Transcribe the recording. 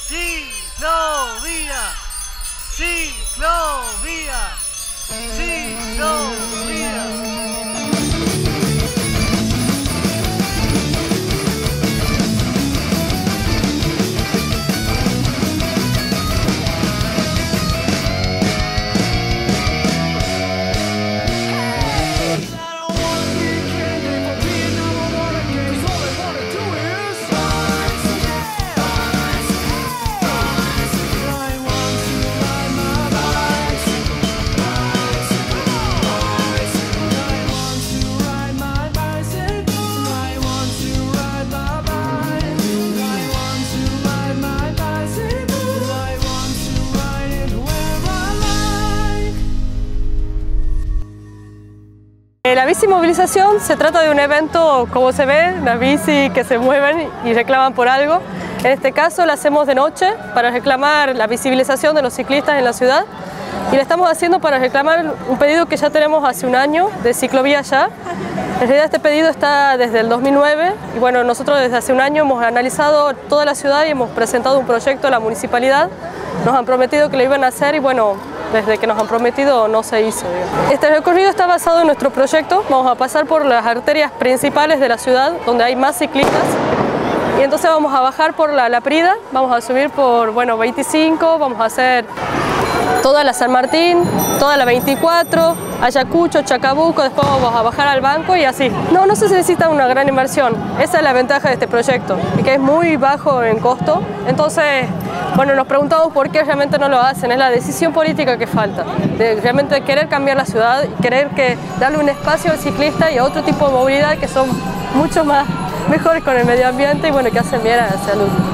Ciclovía, ciclovía, ciclovía. La bicimovilización se trata de un evento, como se ve, las bicis que se mueven y reclaman por algo. En este caso la hacemos de noche para reclamar la visibilización de los ciclistas en la ciudad y la estamos haciendo para reclamar un pedido que ya tenemos hace un año de ciclovía ya. En realidad este pedido está desde el 2009 y bueno, nosotros desde hace un año hemos analizado toda la ciudad y hemos presentado un proyecto a la municipalidad. Nos han prometido que lo iban a hacer y bueno, desde que nos han prometido no se hizo. Este recorrido está basado en nuestro proyecto. Vamos a pasar por las arterias principales de la ciudad donde hay más ciclistas y entonces vamos a bajar por la Prida, vamos a subir por 25, vamos a hacer toda la San Martín, toda la 24, Ayacucho, Chacabuco, después vamos a bajar al Banco y así. No se necesita una gran inversión, esa es la ventaja de este proyecto, que es muy bajo en costo. Entonces, bueno, nos preguntamos por qué realmente no lo hacen, es la decisión política que falta, de realmente querer cambiar la ciudad y querer darle un espacio al ciclista y a otro tipo de movilidad que son mucho más mejores con el medio ambiente y bueno, que hacen bien a la salud.